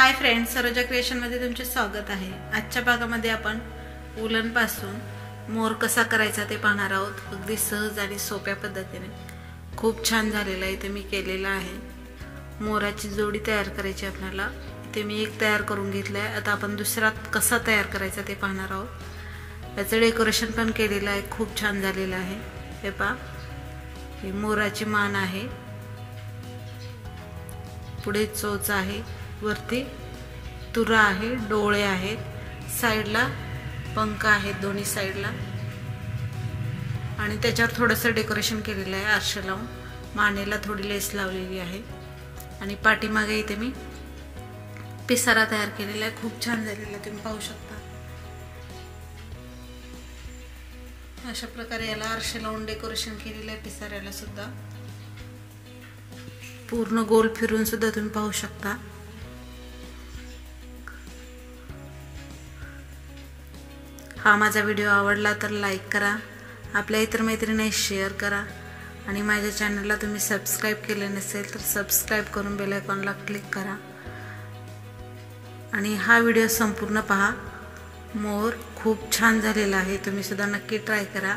Hi friends, Saroja क्रिएशनमध्ये तुमचे स्वागत आहे। आजच्या भागामध्ये आपण वूलन पासून मोर कसा करायचा ते पाहणार आहोत। अगदी सहज आणि सोप्या पद्धतीने खूप छान झालेला आहे। इथे मी केलेला आहे। मोराची जोडी तयार करायची आपल्याला। इथे मी एक तयार करून घेतलाय। आता आपण दुसरा कसा तयार करायचा ते पाहणार आहोत। याचे डेकोरेशन पण केलेलं आहे, खूप छान झालेलं आहे। हे पहा, ही मोराची मान आहे, पुढे चोच आहे, वरती तुरा आहे, डोळे आहेत, साइडला पंख आहेत दोन्ही साइडला, आणि त्याच्यावर थोडंसं डेकोरेशन केलेलं आहे आरशा लावून। मानेला थोडी लेस लावलेली आहे आणि पाठीमागे इथे मी पिसारा तयार केलेला आहे। खूप छान झालेला आहे, तुम्ही पाहू शकता। अशा प्रकारे याला आरशा लावून डेकोरेशन केलेलं आहे। पिसाऱ्याला सुद्धा पूर्ण गोल फिरून सुद्धा तुम्ही पाहू शकता। हा माझा व्हिडिओ आवडला तर लाईक करा, आपल्या इतर मैत्रिणींना शेअर करा, आणि माझ्या चॅनलला तुम्ही सबस्क्राइब केले नसेल तर सबस्क्राइब करून बेल आयकॉनला क्लिक करा आणि हा व्हिडिओ संपूर्ण पहा। मोर खूप छान झालेला आहे, तुम्ही सुद्धा नक्की ट्राय करा।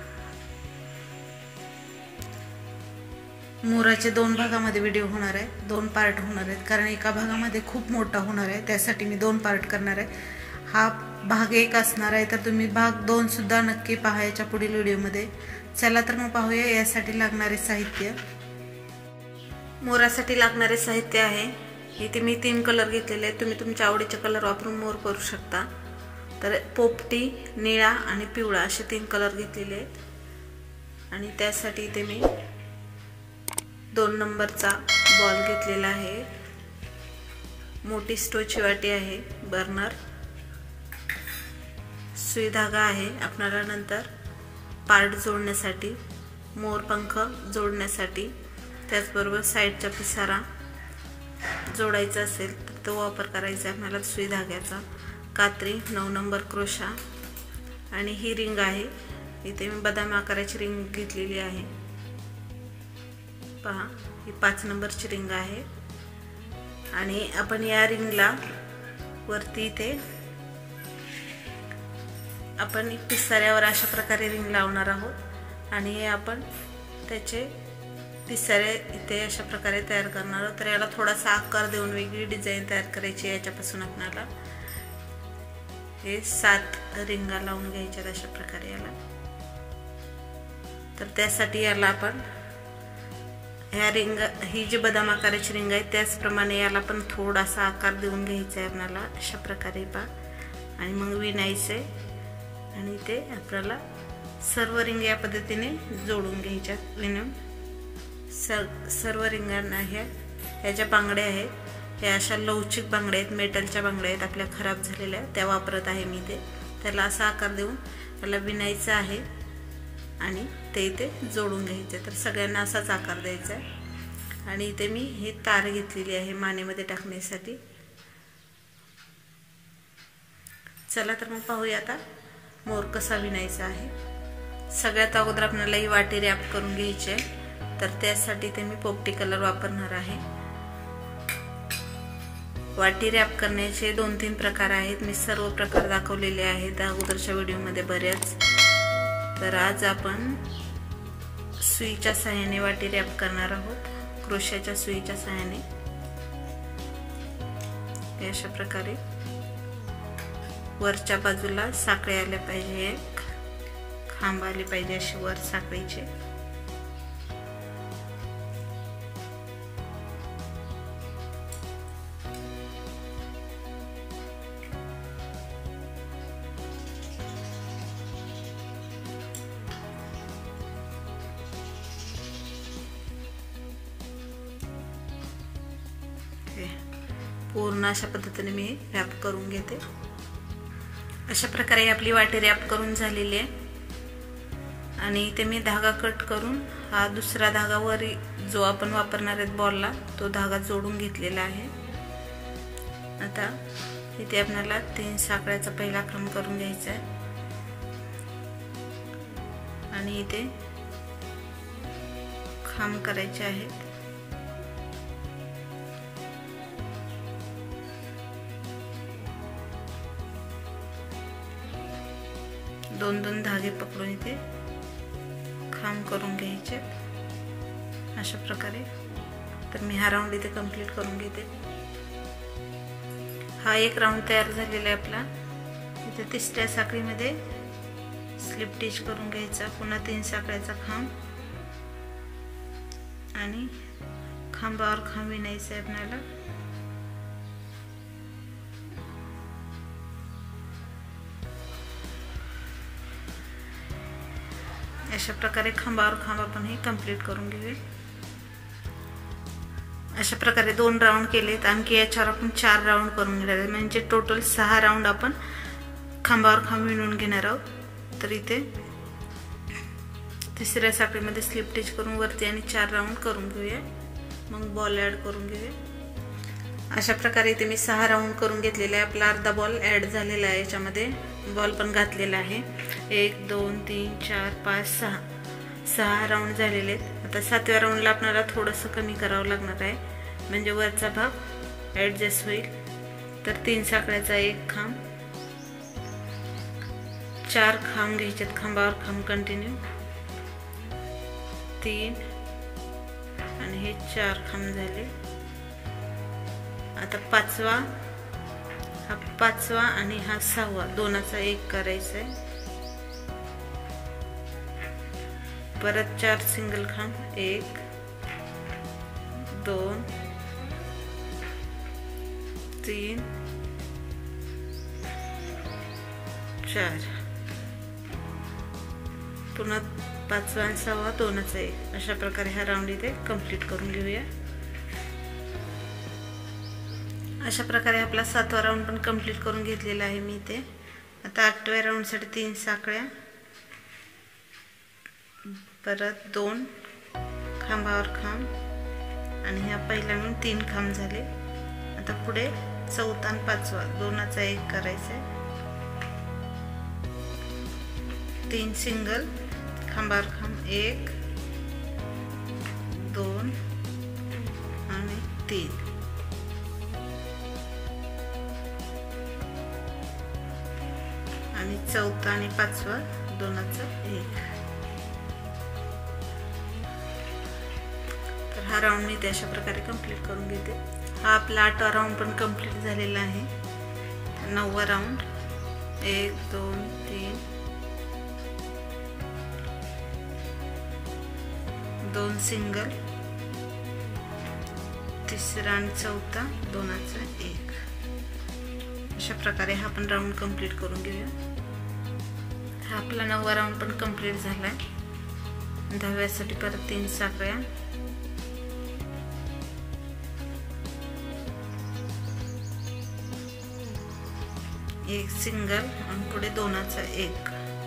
मोराचे दोन भागामध्ये व्हिडिओ होणार आहे, दोन पार्ट होणार आहेत, कारण एका भागामध्ये खूप मोठा होणार आहे, त्यासाठी मी दोन पार्ट करणार आहे। हा भाग एक असणार आहे, तर तुम्ही भाग दोन सुद्धा नक्की पाहायच्या पुढील व्हिडिओमध्ये। चला तर मग पाहूया यासाठी लागणारे साहित्य। मोरासाठी लागणारे साहित्य आहे, इथे मी 3 कलर घेतलेले आहेत। तुम्ही तुमच्या आवडीचे कलर वापरून मोर करू शकता। तर पोपटी, निळा आणि पिवळा असे 3 कलर घेतलेले आहेत। आणि त्यासाठी इथे मी 2 नंबरचा बॉल घेतलेला आहे, मोठी स्टोची वाटी आहे, बर्नर, सुई धागा आहे आपल्याला नंतर पार्ट जोडण्यासाठी, मोर पंख जोडण्यासाठी, त्याचबरोबर साइडचा पिसारा जोडायचा असेल तर तो वापर करायचा आहे आपल्याला, सुई धाग्याचा, कात्री, 9 नंबर क्रोशा, आणि ही रिंग आहे। इथे मी बदाम आकाराची रिंग घेतलेली आहे, पहा ही 5 नंबरची रिंग आहे। आणि आपण या रिंगला वरती इथे आपण पिसाऱ्यावर अशा प्रकारे रिंग लावणार आहोत, आणि हे आपण त्याचे पिसारे इथे अशा प्रकारे तयार करणार आहोत। तर याला थोडासा आकार देऊन वेगळी डिझाइन तयार करायची आहे। याच्यापासून आपल्याला हे 7 रिंगा लावून घ्यायच्या अशा प्रकारे याला। तर त्यासाठी याला आपण ह्या रिंग, ही जी बदाम आकाराची रिंग आहे त्याचप्रमाणे याला पण थोडासा आकार देऊन घ्यायचा आहे आपल्याला अशा प्रकारे पहा, आणि मग विणायचे, आणि ते आपल्याला सर्व रिंग या पद्धतीने जोडून घ्यायच्या विणून। सर्व रिंगांना ह्या ज्या बांगड्या आहेत, ह्या अशा लवचिक बांगड्या आहेत, मेटलच्या बांगड्या आहेत, आपल्या खराब झालेल्या त्या वापरत आहे मी। ते त्याला असा आकार देऊन त्याला विणायचं आहे आणि ते इथे जोडून घ्यायचे। तर सगळ्यांना असाच आकार द्यायचा आहे। आणि इथे मी हे तार घेतलेली आहे मानेमध्ये टाकण्यासाठी। चला तर मग पाहूया आता मोर कसा विणायचा आहे। सगळ्यात अगोदर आपल्याला ही वाटी रॅप करून घ्यायची आहे, तर त्यासाठी ते मी पोपटी कलर वापरणार आहे। वाटी रॅप करण्याचे 2-3 प्रकार आहेत, मी सर्व प्रकार दाखवलेले आहेत अगोदरच्या व्हिडिओमध्ये बऱ्याच। तर आज आपण सुईच्या सहाय्याने वाटी रॅप करणार आहोत, क्रोशाच्या सुईच्या सहाय्याने। अशा प्रकारे वरच्या बाजूला साखळी आल्या पाहिजे, खांब आले पाहिजे अशी वर साखळीचे। पूर्ण अशा पद्धतीने मी रॅप करून घेते। अशा प्रकारे आपली वाटी रॅप करून झालेली आहे। आणि इथे मी धागा कट करून हा दुसरा धागा वर जो आपण वापरणार आहे बॉलला तो धागा जोडून घेतलेला आहे। आता इथे आपल्याला 3 साखळ्याचा पहिला क्रम करून घ्यायचा आहे, आणि इथे खांब करायचे आहेत। दोन दोन धागे पकडून इथे खांब करून घ्यायचे अशा प्रकारे। तर मी हा राऊंड इथे कंप्लीट करून घेते। हा एक राऊंड तयार झालेला आहे आपला। इथे तिसऱ्या साखळीमध्ये स्लिप स्टिच करून घ्यायचा, पुन्हा 3 साखळ्याचा खांब आणि खांबावर खांब विणायचा आहे आपल्याला। अशा प्रकारे खांबावर खांब आपण हे कंप्लीट करून घेऊया। अशा प्रकारे 2 राऊंड केलेत, आणखी याच्यावर आपण 4 राऊंड करून घेणार आहे, म्हणजे टोटल 6 राऊंड आपण खांबावर खांब विणून घेणार आहोत। तर इथे तिसऱ्या साखळीमध्ये स्लिप स्टिच करून वरती आणि 4 राऊंड करून घेऊया, मग बॉल ऍड करून घेऊया। अशा प्रकारे इथे मी 6 राऊंड करून घेतलेले आहे। आपला अर्धा बॉल ऍड झालेला आहे, याच्यामध्ये बॉल पण घातलेला आहे। 1 2 3 4 5 6 राऊंड झालेले आहेत। आता 7व्या राऊंडला आपल्याला थोडंसं कमी करावं लागणार आहे, म्हणजे वरचा भाग ऍडजस्ट होईल। तर 3 साखळ्याचा एक खांब, 4 खांब घ्यायचे, खांबावर खांब कंटिन्यू 3 आणि हे 4 खांब झाले। आता 5वा, हा 5वा आणि हा 6वा दोनाचा एक करायचा आहे। परत 4 सिंगल खांब, 1 2 3 4, पुन्हा 5वा आणि 6वा दोनाचा एक। अशा प्रकारे हा राऊंड इथे कंप्लीट करून घेऊया। अशा प्रकारे आपला 7वा राऊंड पण कंप्लीट करून घेतलेला आहे मी इथे। आता 8व्या राऊंडसाठी 3 साखळ्या, परत 2 खांबावर खांब आणि ह्या पहिला मिळून 3 खांब झाले। आता पुढे 4था आणि 5वा दोनाचा एक करायचा आहे। 3 सिंगल, खांबावर खांब 1 2 आणि 3, आणि 4था आणि 5वा दोनाचा एक। तर हा राऊंड मी अशा प्रकारे कंप्लीट करून घेते। हा आपला 8वा राऊंड पण कंप्लीट झालेला आहे। 9वा राऊंड 1 2 3 2 सिंगल, तिसरा आणि 4था दोनाचा एक। अशा प्रकारे हा पण राऊंड कंप्लीट करून घेऊया। हा आपला 9वा राऊंड पण कंप्लीट झालाय। 10व्यासाठी परत 3 साखळ्या, 1 सिंगल आणि पुढे दोनाचा एक।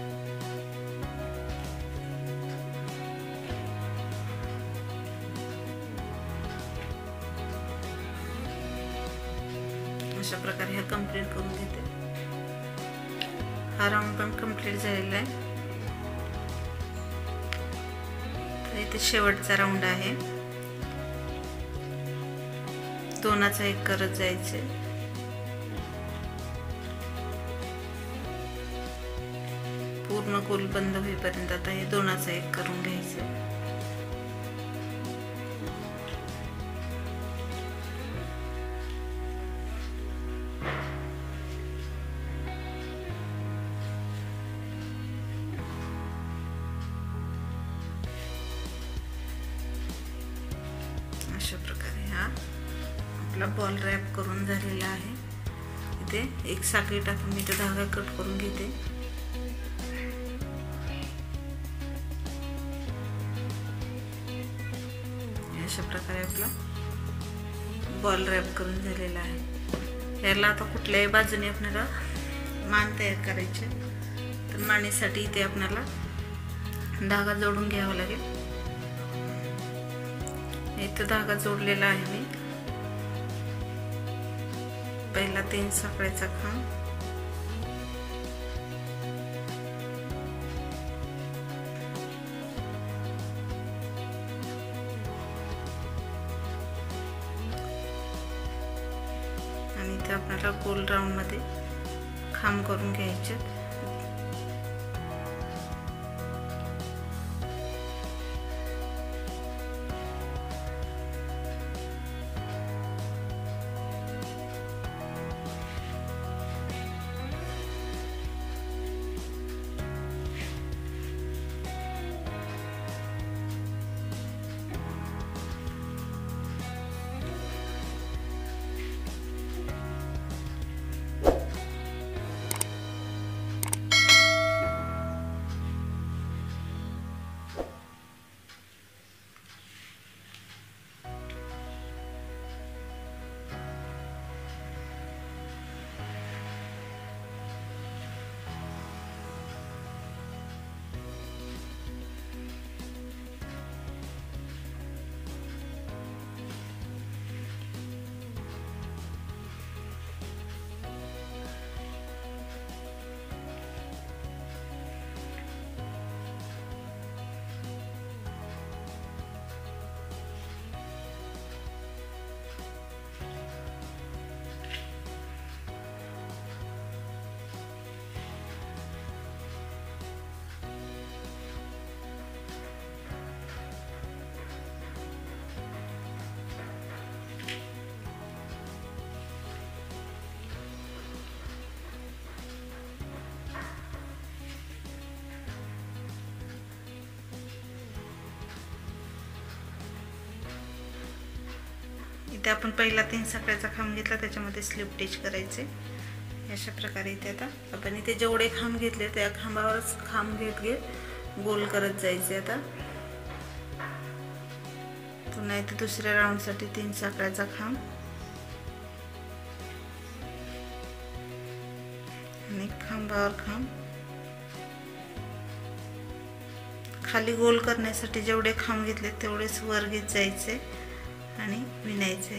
अशा प्रकारे हा कंप्लीट करून घेते। हा राऊंड पण कंप्लीट झालेला आहे। तर इथे शेवटचा राऊंड आहे, दोनाचा एक करत जायचे। पूर्ण गोल बंद होईपर्यंत आता हे दोनाचा एक करून घ्यायचे। अशा प्रकारे हा आपला बॉल रॅप करून झालेला आहे। इथे एक साखळी टाकून मी इथे धागा कट करून घेते। अशा प्रकारे आपला बॉल रॅप करून झालेला आहे। याला आता कुठल्याही बाजूने आपल्याला मान तयार करायचे, तर मानेसाठी इथे आपल्याला धागा जोडून घ्यावा लागेल। इथे धागा जोडलेला आहे मी। पहिला 3 साखळ्याचा खांब, आणि इथे आपल्याला गोल राऊंड मध्ये खांब करून घ्यायचे। इथे आपण पहिला 3 साखळ्याचा खांब घेतला, त्याच्यामध्ये स्लिप टिच करायचे अशा प्रकारे. इथे आता आपण इथे जेवढे खांब घेतले त्या खांबावरच खांब घेत घेत गोल करत जायचे. आता पुन्हा इथे दुसऱ्या राऊंडसाठी 3 साखळ्याचा खांब आणि खांबावर खांब. खाली गोल करण्यासाठी जेवढे खांब घेतले तेवढेच वर घेत जायचे आणि विणायचे.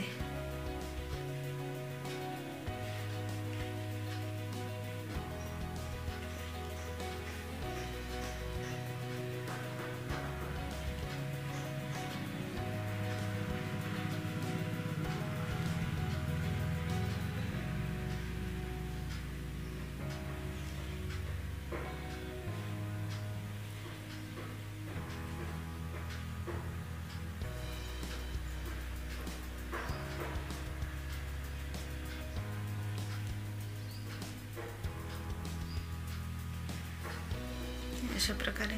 अशा प्रकारे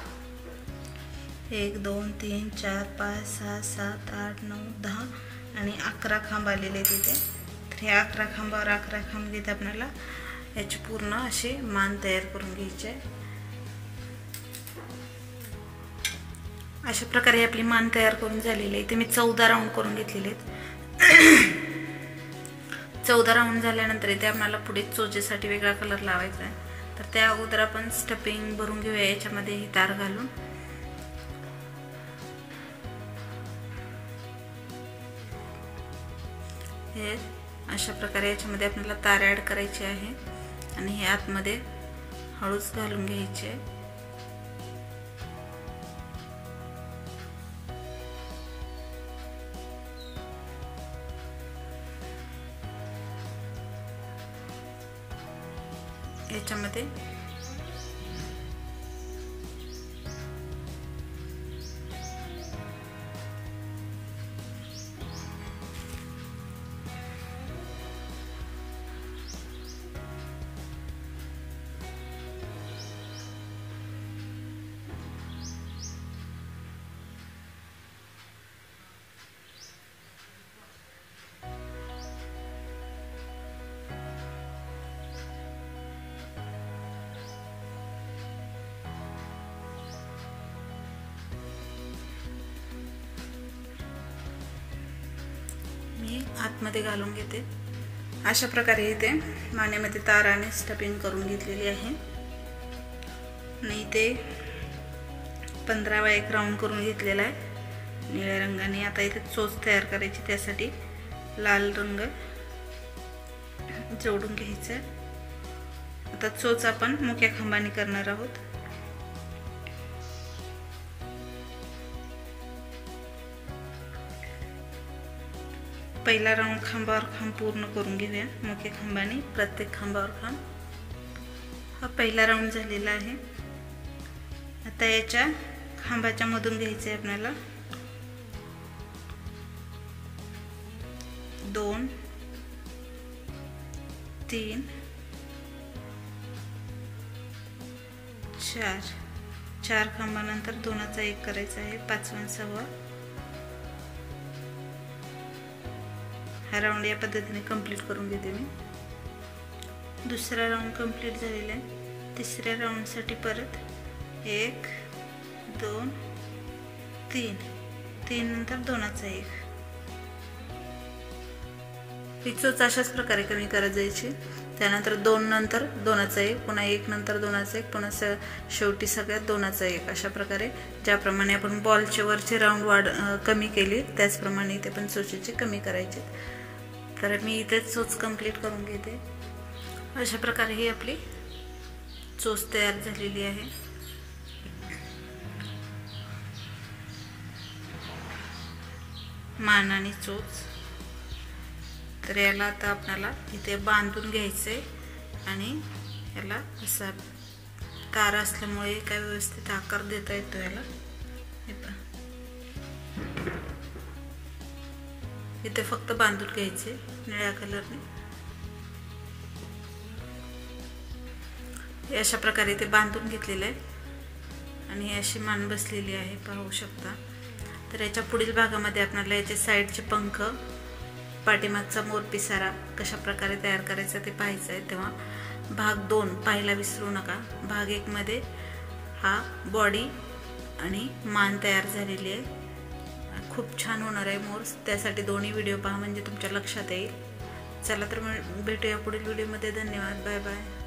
1 2 3 4 5 6 7 8 9 10 आणि 11 खांब आलेले तिथे. तर हे 11 खांबावर 11 खांब घेत आपल्याला याची पूर्ण अशी मान तयार करून घ्यायची आहे. अशा प्रकारे आपली मान तयार करून झालेली आहे. इथे मी 14 राऊंड करून घेतलेले आहेत. 14 राऊंड झाल्यानंतर इथे आपल्याला पुढे चोचेसाठी वेगळा कलर लावायचा आहे. तर त्या अगोदर आपण स्टफिंग भरून घेऊया याच्यामध्ये ही तार घालून. हे अशा प्रकारे याच्यामध्ये आपल्याला तार ऍड करायची आहे आणि हे आतमध्ये हळूच घालून घ्यायचे. याच्यामध्ये आतमध्ये घालून घेते. अशा प्रकारे इथे मानेमध्ये तार आणि स्टफिंग करून घेतलेली आहे आणि इथे 15 वा 1 राऊंड करून घेतलेला आहे निळ्या रंगाने. आता इथे चोच तयार करायची, त्यासाठी लाल रंग जोडून घ्यायचा. आता चोच आपण मुख्य खांबाने करणार आहोत. पहिला राऊंड खांबावर खांब पूर्ण करून घेऊया मुख्य खांबाने, प्रत्येक खांबावर खांब. हा पहिला राऊंड झालेला आहे. आता याच्या खांबाच्या मधून घ्यायचे आपल्याला 2 3 4 खांबानंतर 2चा 1 करायचा आहे. 5वा 6वा हा राऊंड या पद्धतीने कंप्लीट करून घेते मी. दुसरा राऊंड कंप्लीट झालेला आहे. तिसऱ्या राऊंडसाठी परत 1 2 3 नंतर 2चा 1. ही चोच अशाच प्रकारे कमी करत जायची. त्यानंतर 2 नंतर 2चा 1, पुन्हा 1 नंतर 2चा 1, पुन्हा शेवटी सगळ्यात 2चा 1. अशा प्रकारे ज्याप्रमाणे आपण बॉलचे वरचे राऊंड कमी केले त्याचप्रमाणे इथे पण चोचीचे कमी करायचे. तर मी इथे चोच कंप्लीट करून घेते. अशा प्रकारे ही आपली चोच तयार झालेली आहे. मान आणि चोच. तर याला आता आपल्याला इथे बांधून घ्यायचे आणि याला असा तार असल्यामुळे काय व्यवस्थित आकार देता येतो याला. हे पहा, इथे फक्त बांधून घ्यायचे निळ्या कलरने. हे अशा प्रकारे इथे बांधून घेतलेलं आहे आणि अशी मान बसलेली आहे, पाहू शकता. तर याच्या पुढील भागामध्ये आपल्याला याचे साईडचे पंख पाठीमागचा मोर पिसारा कशा प्रकारे तयार करायचा ते पाहायचं आहे, तेव्हा भाग 2 पाहायला विसरू नका. भाग 1 मध्ये हा बॉडी आणि मान तयार झालेली आहे. खूप छान होणार आहे मोर. त्यासाठी दोन्ही व्हिडिओ पहा म्हणजे तुमच्या लक्षात येईल. चला तर भेटूया पुढील व्हिडिओमध्ये. धन्यवाद. Bye bye.